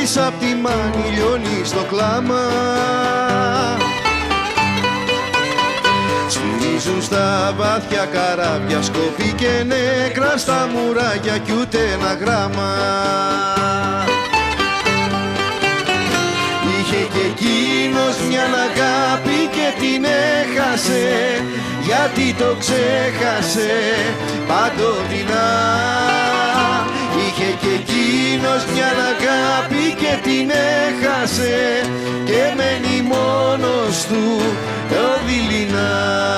πίσω απ' τη μάνη λιώνει στο κλάμα. Σφυρίζουν στα βάθια καράβια, σκοπή και νεκρά στα μουράγια κι ούτε ένα γράμμα. Είχε και εκείνος μια αγάπη και την έχασε, γιατί το ξέχασε παντοτινά. Είχε και εκείνος μια αγάπη και την έχασε και μένει μόνος του δειλινά.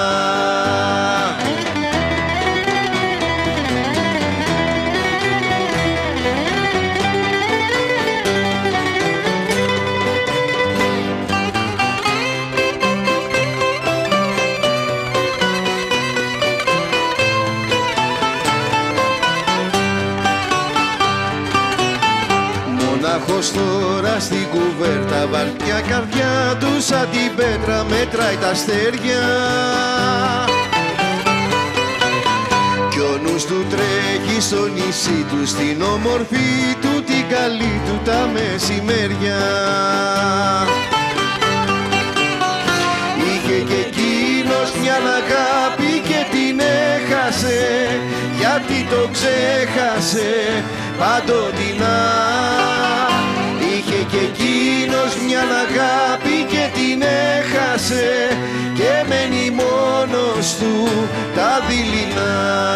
Μονάχος τώρα στην κουβέρτα, βαριά καρδιά του σαν την πέτρα μετράει τα αστέρια. Κι ο νους του τρέχει στο νησί του, στην όμορφη του την καλή του τα μεσημέρια. Είχε και εκείνος μια αγάπη και την έχασε, γιατί το ξέχασε παντοτινά. Είχε και εκείνος μια αγάπη και την έχασε και μένει μόνος του τα δειλινά.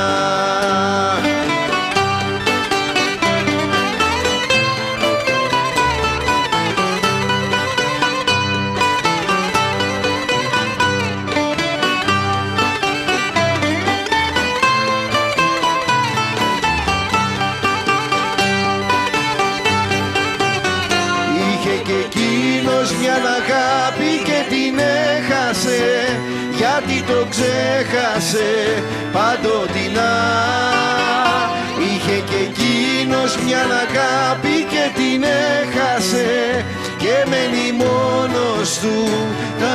Μια αγάπη και την έχασε, γιατί το ξέχασε παντοτινά. Είχε και εκείνος μια αγάπη και την έχασε και μένει μόνος του τα